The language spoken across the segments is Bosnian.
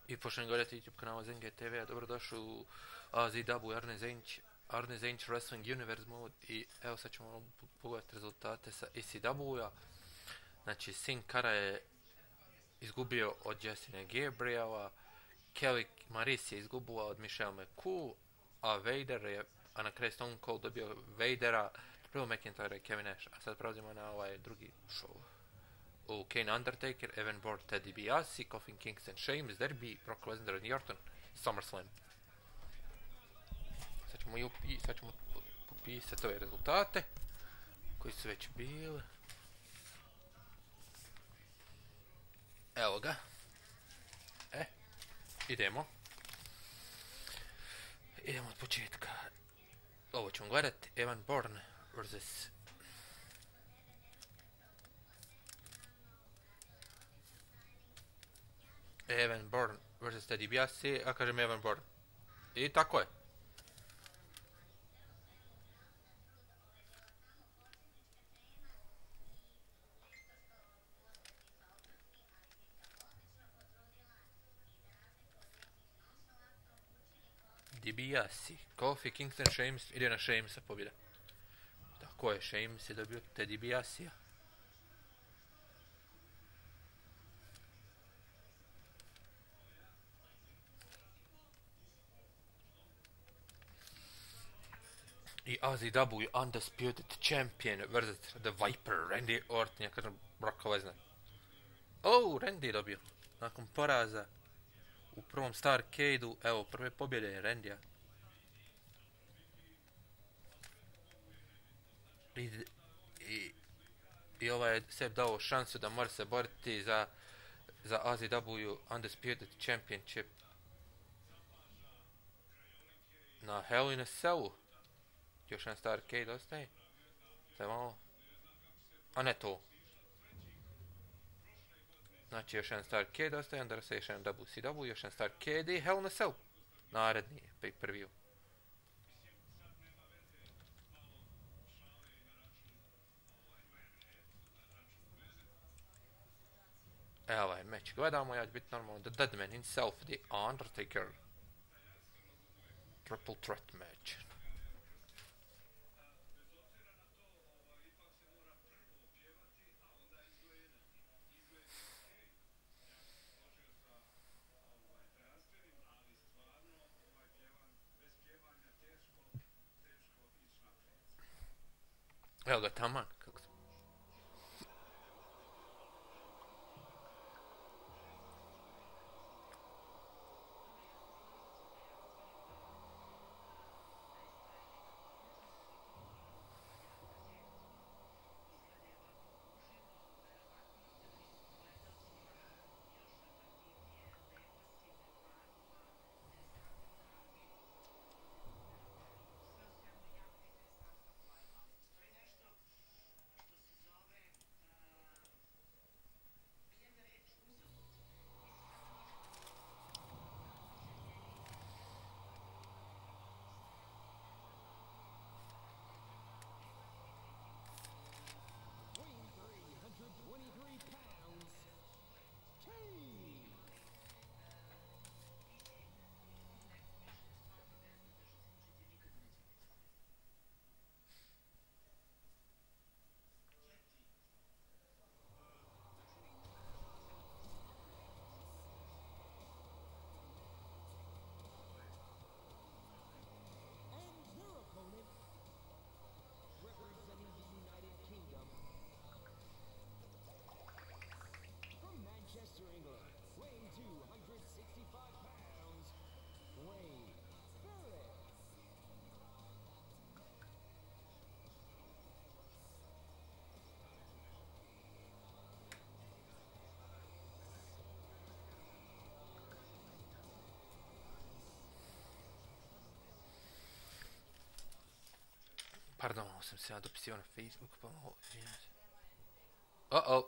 I počnem gledati YouTube kanala Zenge TV, dobrodošli u AZW Arne Zenić Wrestling Universe mode i evo sad ćemo pogledati rezultate sa ECW-a. Znači Sin Cara je izgubio od Justina Gabriela, Kelly Maris je izgubila od Michelle McCool, a na kraju Stone Cold dobio Vadera, Drew McIntyre i Kevin Nash. A sad prelazimo na ovaj drugi show. U Kane Undertaker, Evan Bourne, Ted DiBiase, Kofi Kingston, Sheamus, Derby, Brock Lesnar, Randy Orton, SummerSlam. Sad ćemo popisati ove rezultate koji su već bili. Evo ga. Idemo. Idemo od početka. Ovo ćemo gledati. Evan Bourne vs. Evan Bourne vs. Ted DiBiase, a kažem Evan Bourne. I tako je. DiBiase, Kofi Kingston, Sheamus, ide na Sheamusa pobjeda. Tako je, Sheamus je dobio Ted DiBiase-a. I AZW Undisputed Champion vs. The Viper, Randy Orton, ja kažem Brock Lesnar. Randy je dobio. Nakon poraza u prvom Starcade-u, evo, prve pobjede je Randy-a. I ovaj je sebi dao šansu da mora se boriti za AZW Undisputed Championship na Hell in a Cellu. Još jedan Starcade ostaje. Sve malo. A ne to. Znači još jedan Starcade ostaje, onda se još jedan WCW, još jedan Starcade i Hell in a Cell. Naredni je pay-per-view. Evo ovaj meč gledamo, ja ću biti normalno The Deadman himself, The Undertaker. Triple threat match. Evo ga taman, kako se... Pardon, ovo sam se ja dopisio na Facebook, pa malo izvinjam se. Uh-oh.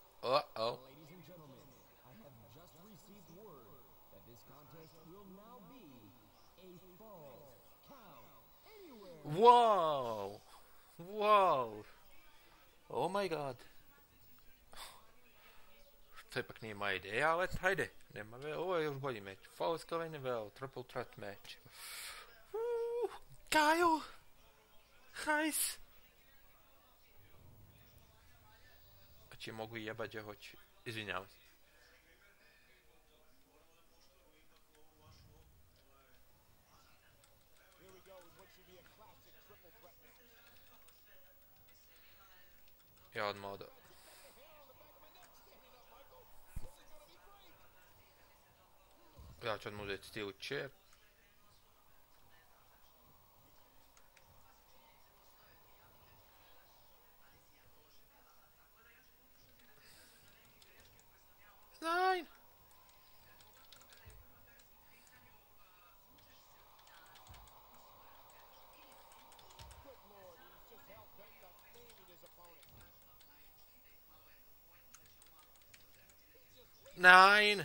Ladies and gentlemen, I have just received word that this contest will now be a Falls Count Anywhere. Wow. Oh my god. to ipak nije moja ideja, ali hajde, nema ovo je još bolji meč. Falls kao NVL, triple threat meč. Kyle! Hajs! Znači mogu i jebat gdje hoću, izvinjavam se. Ja odmah od... Ja ću odmah uzeti steel chair. Nein! Nein!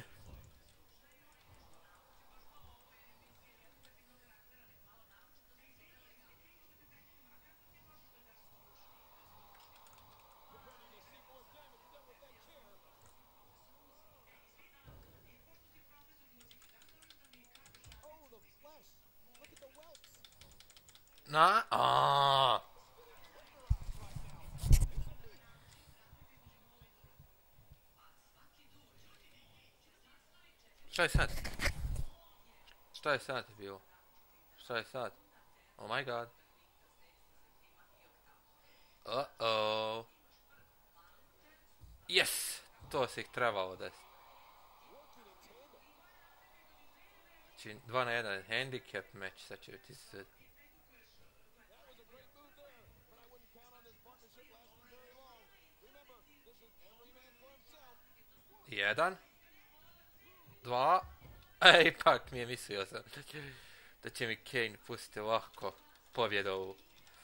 Na, aaa. Šta je sad? Šta je sad bilo? Šta je sad? Oh my god. Uh-oh. Yes! To se ih trebalo desiti. Znači 2 na 1 handicap meč, sad će biti sve. Jedan. 2. Ipak mi je mislio sam da će mi Kane pustiti lako pobjedu ovu.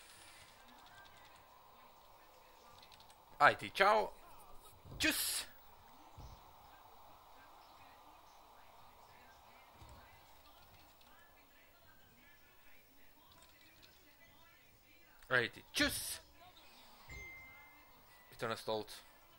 Aj ti, čao. Čus. Aj ti, čus. I to na stolcu.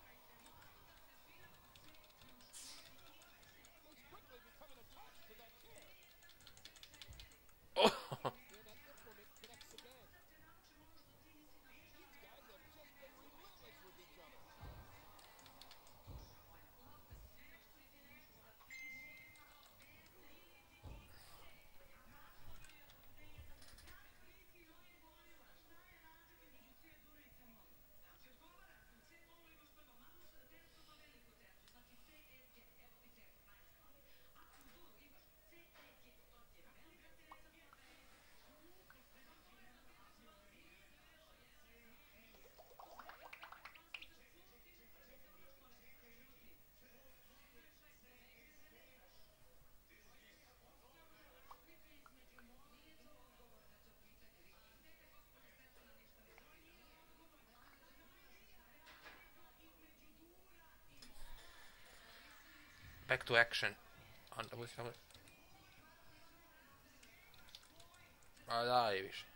Back to action. Onda bude samo... A daj više.